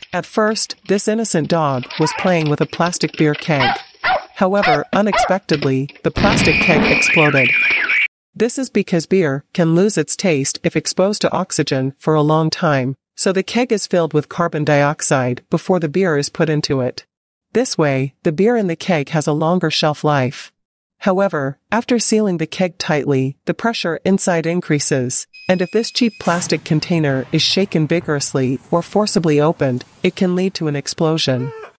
At first, this innocent dog was playing with a plastic beer keg. However, unexpectedly, the plastic keg exploded. This is because beer can lose its taste if exposed to oxygen for a long time, so the keg is filled with carbon dioxide before the beer is put into it. This way, the beer in the keg has a longer shelf life. However, after sealing the keg tightly, the pressure inside increases, and if this cheap plastic container is shaken vigorously or forcibly opened, it can lead to an explosion.